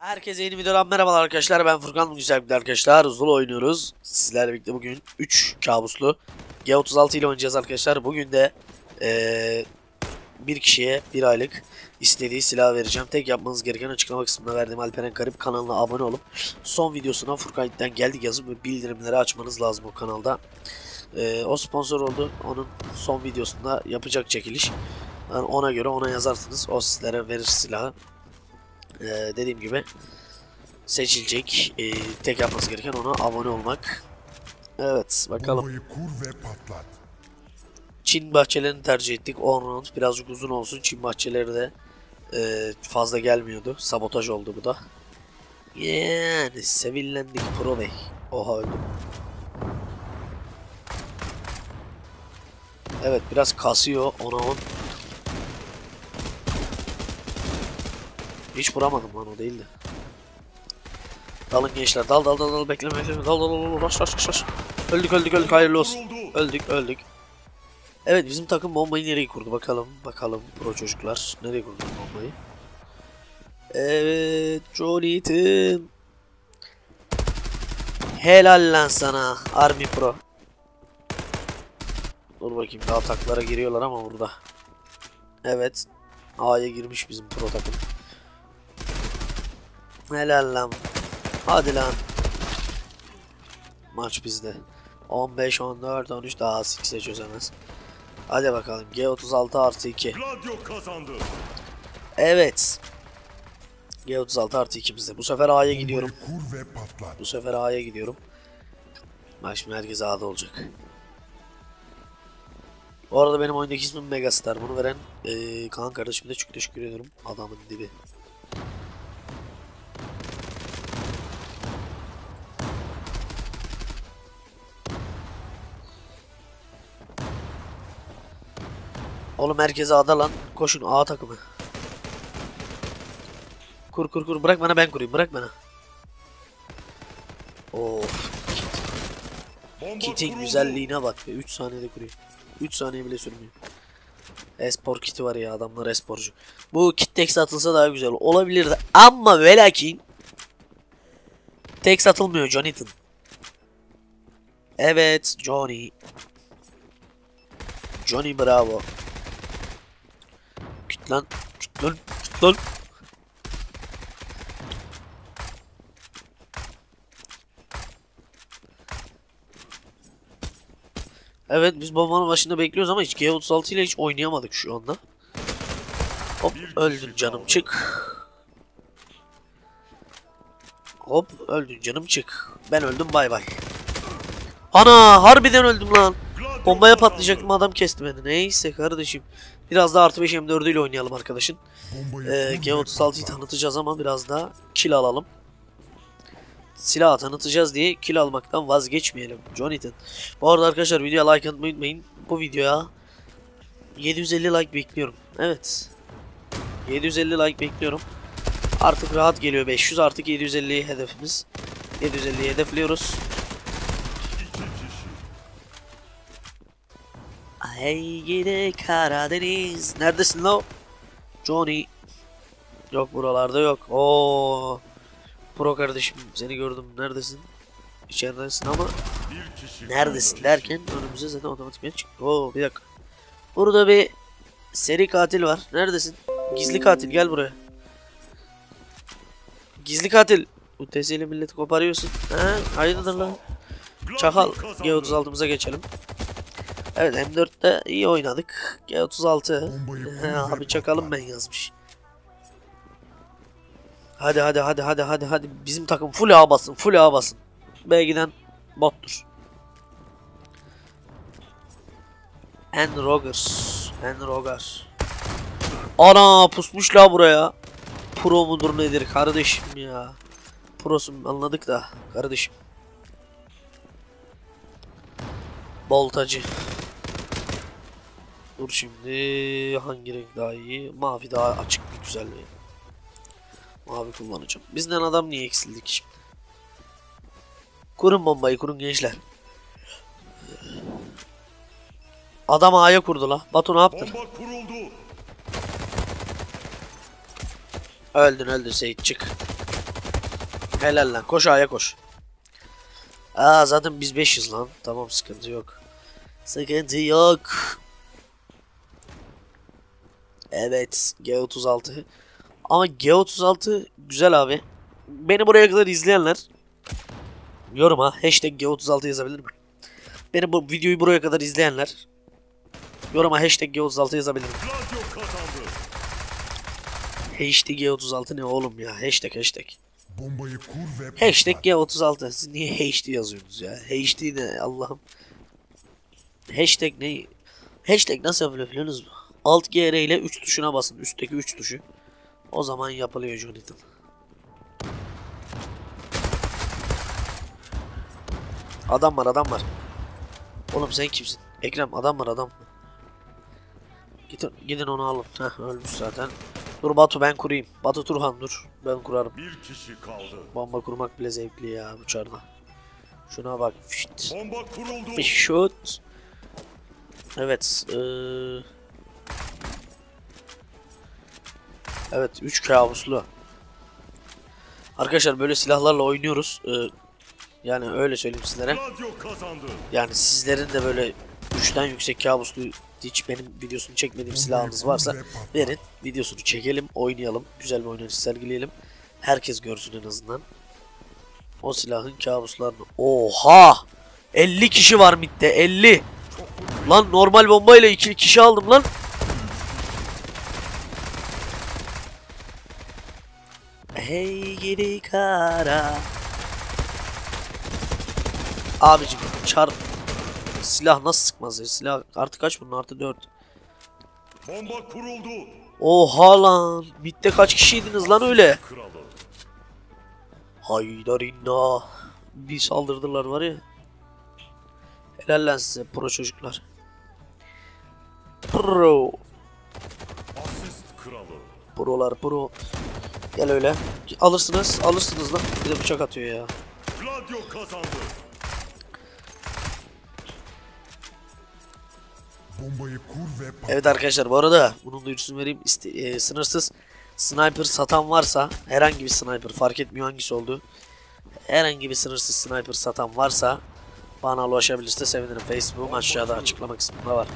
Herkese yeni videodan merhabalar arkadaşlar. Ben Furkan. Bugün güzel bir arkadaşlar. Zula oynuyoruz. Sizlerle birlikte bugün 3 kabuslu G36 ile oynayacağız arkadaşlar. Bugün de bir kişiye 1 aylık istediği silah vereceğim. Tek yapmanız gereken açıklama kısmında verdiğim Alperen Garip kanalına abone olup son videosuna Furkan'dan geldik yazıp ve bildirimleri açmanız lazım o kanalda. O sponsor oldu. Onun son videosunda yapacak çekiliş. Yani ona göre ona yazarsınız. O sizlere verir silahı. Dediğim gibi seçilecek. Tek yapması gereken ona abone olmak. Evet, bakalım. Çin bahçelerini tercih ettik. 10 round birazcık uzun olsun. Çin bahçeleri de fazla gelmiyordu. Sabotaj oldu bu da. Yani sevillendik Pro Bey. Oha öldüm. Evet, biraz kasıyor. 10'a 10. Hiç vuramadım lan, o değildi. Dalın gençler, dal bekleme dal rush. Öldük hayırlı olsun. Öldük. Evet, bizim takım bombayı nereye kurdu bakalım pro çocuklar nereye kurdu bombayı. Evet Jonathan, helal lan sana Army Pro. Dur bakayım, daha taklara giriyorlar ama burada. Evet, A'ya girmiş bizim pro takım. Helal lan. Hadi lan. Maç bizde. 15, 14, 13 daha kimse çözemez. Hadi bakalım. G36 artı 2. Evet. G36 artı 2 bizde. Bu sefer A'ya gidiyorum. Bak şimdi herkes A'da olacak. Bu arada benim oyundaki ismim Megastar. Bunu veren Kaan kardeşime de çok teşekkür ediyorum. Adamın dibi. Oğlum herkese A'da lan. Koşun A takımı. Kur. Bırak bana, ben kurayım. Bırak bana. Of. Kit'in güzelliğine bak be. 3 saniyede kuruyor. 3 saniye bile sürmüyor. Espor kiti var ya, adamlar esporcu. Bu kit tek satılsa daha güzel olabilirdi. Ama ve lakin tek satılmıyor Jonathan. Evet Johnny. Johnny bravo. Küt lan. Evet, biz bombanın başında bekliyoruz ama hiç G36 ile hiç oynayamadık şu anda. Hop öldün canım çık. Hop öldün canım çık. Ben öldüm, bay bay. Ana, harbiden öldüm lan. Bombaya patlayacaktım, adam kesti beni. Neyse kardeşim. Biraz daha artı 5 M4 ile oynayalım arkadaşın. G36'yı tanıtacağız ama biraz daha kill alalım. Silah tanıtacağız diye kill almaktan vazgeçmeyelim Jonathan. Bu arada arkadaşlar, videoya like atmayı unutmayın. Bu videoya 750 like bekliyorum. Evet. 750 like bekliyorum. Artık rahat geliyor 500, artık 750 hedefimiz. 750'yi hedefliyoruz. Hey gidi Karadeniz. Neredesin lo? Johnny. Yok, buralarda yok. Oo. Pro kardeşim, seni gördüm. Neredesin? İçeridesin ama neredesin derken önümüze zaten otomatikman çıktı. Oo, bir dakika. Burada bir seri katil var. Neredesin? Gizli katil, gel buraya. Gizli katil. UTS ile milleti koparıyorsun. He? Hayırdır lan? Çakal. G36'mıza geçelim. Evet, M4'te iyi oynadık. G36. Abi çakalım ben yazmış. Hadi. Bizim takım full A basın. B'ye giden bottur. Enrogar. Ana, pusmuş la buraya. Pro mudur nedir kardeşim ya? Prosun anladık da kardeşim. Boltacı. Dur şimdi, hangi renk daha iyi? Mavi daha açık bir güzelliği. Mavi kullanacağım. Bizden adam niye eksildik şimdi? Kurun bombayı, kurun gençler. Adam A'ya kurdu la. Batu ne yaptın? Öldün Seyit, çık. Helal lan. Koş A'ya koş. Aa zaten biz 500 lan. Tamam sıkıntı yok. Sıkıntı yok. Evet. G36. Ama G36 güzel abi. Beni buraya kadar izleyenler yoruma hashtag G36 yazabilir mi? Beni bu videoyu buraya kadar izleyenler yoruma hashtag G36 yazabilir mi? Hashtag G36 ne oğlum ya? Hashtag. Bombayı kur ve Hashtag G36. Siz niye HD yazıyorsunuz ya? HD ne Allah'ım? Hashtag ne? Hashtag nasıl yapılıyor biliyor musunuz? Alt GR ile 3 tuşuna basın. Üstteki 3 tuşu. O zaman yapılıyor Jonathan. Adam var. Oğlum sen kimsin? Ekrem adam var. Gidin onu alın. Heh ölmüş zaten. Dur Batu ben kurayım. Batu Turhan dur. Ben kurarım. bir kişi kaldı. Bomba kurmak bile zevkli ya bu çarda. Şuna bak. Fişt. Bomba kuruldu. Bir şut. Evet. Evet 3 kabuslu. Arkadaşlar böyle silahlarla oynuyoruz. Yani öyle söyleyeyim sizlere. Radyo kazandı. Yani sizlerin de böyle 3'ten yüksek kabuslu hiç benim videosunu çekmediğim silahınız varsa verin. Videosunu çekelim, oynayalım. Güzel bir oynanış sergileyelim. Herkes görsün en azından. O silahın kabuslarını. Oha! 50 kişi var midde 50. Lan normal bombayla 2 kişi aldım lan. Hey gidi kara. Abicim çar silah nasıl sıkmaz ya? Silah artı kaç bunun? Artı 4. Bomba kuruldu. Oha lan. Midde kaç kişiydiniz lan öyle? Kralı. Haydarina. Bir saldırdılar var ya. Helal lan size pro çocuklar. Pro. Asist kralı. Prolar pro. Gel öyle. Alırsınız lan. Bir de bıçak atıyor ya. Radyo kazandı. Bombayı kur ve Evet arkadaşlar bu arada bunun duyurusunu vereyim. Sınırsız sniper satan varsa herhangi bir sniper fark etmiyor hangisi olduğu. Herhangi bir sınırsız sniper satan varsa bana ulaşabilirse sevinirim. Facebook'um aşağıda açıklama kısmında var.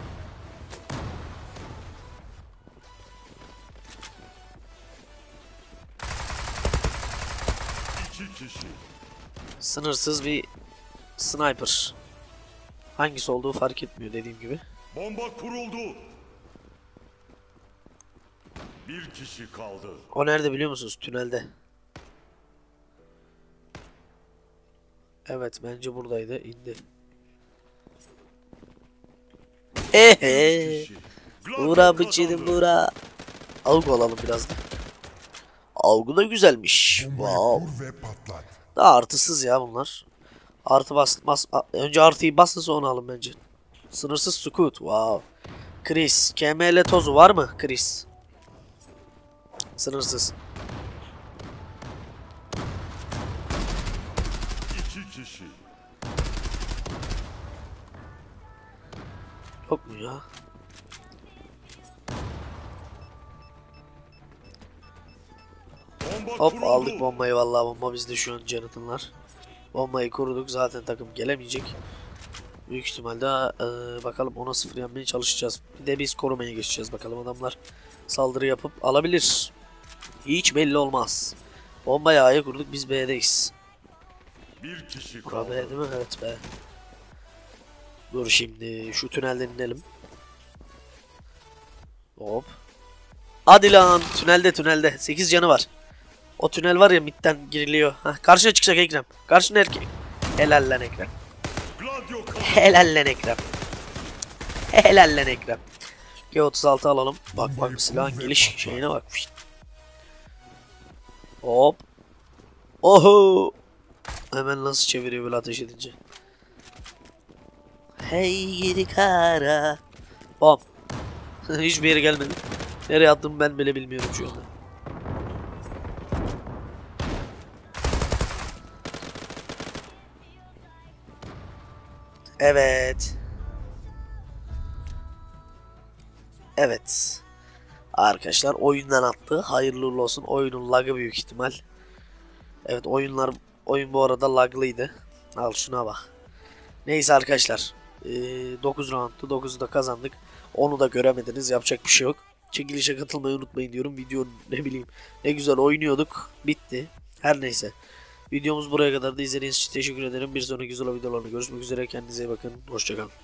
İki kişi. Sınırsız bir sniper. Hangisi olduğu fark etmiyor dediğim gibi. Bomba kuruldu. Bir kişi kaldı. O nerede biliyor musunuz? Tünelde. Evet bence buradaydı. İndi. Ehe. Bura bıçıdım bura. Avgu alalım biraz da. Avgu da güzelmiş. Bombayı Wow. kur ve patlat. Daha artısız ya bunlar. Artı önce artıyı basın sonra alın bence. Sınırsız sukut. Wow. Chris. KML tozu var mı? Chris. Sınırsız. İki kişi. Yok mu ya? Bomba Hop kuruldu. aldık bombayı vallahi bomba bizde şu an Jonathan'lar. Bombayı kuruduk zaten takım gelemeyecek. Büyük ihtimalle bakalım 10'a 0 yenmeye çalışacağız. Bir de biz korumaya geçeceğiz bakalım adamlar saldırı yapıp alabilir. Hiç belli olmaz. Bombayı A'ya kurduk biz B'deyiz. Bir kişi Bura B kaldı. değil mi? Evet B. Dur şimdi şu tünelden inelim. Hop. Hadi lan tünelde 8 canı var. O tünel var ya midden giriliyor. Hah, karşına çıkacak Ekrem. Karşına erkek. Helal lan Ekrem. Radyo kazandı. Helal lan Ekrem. Helal lan Ekrem. G36 alalım. Bak silahın geliş şeyine bak. Hop. Oho. Hemen nasıl çeviriyor böyle ateş edince. Hey gidi kara. Bom. Hiçbir yere gelmedi. Nereye attım ben bile bilmiyorum şu anda. Evet. Evet. Arkadaşlar oyundan attı. Hayırlı uğurlu olsun. Oyunun lagı büyük ihtimal. Evet, oyun bu arada laglıydı. Al şuna bak. Neyse arkadaşlar. 9 round'tu. 9'u da kazandık. Onu da göremediniz. Yapacak bir şey yok. Çekilişe katılmayı unutmayın diyorum. Video ne bileyim ne güzel oynuyorduk. Bitti. Her neyse. Videomuz buraya kadar da izlediğiniz için teşekkür ederim. Bir sonraki güzel videolarla görüşmek üzere. Kendinize iyi bakın. Hoşçakalın.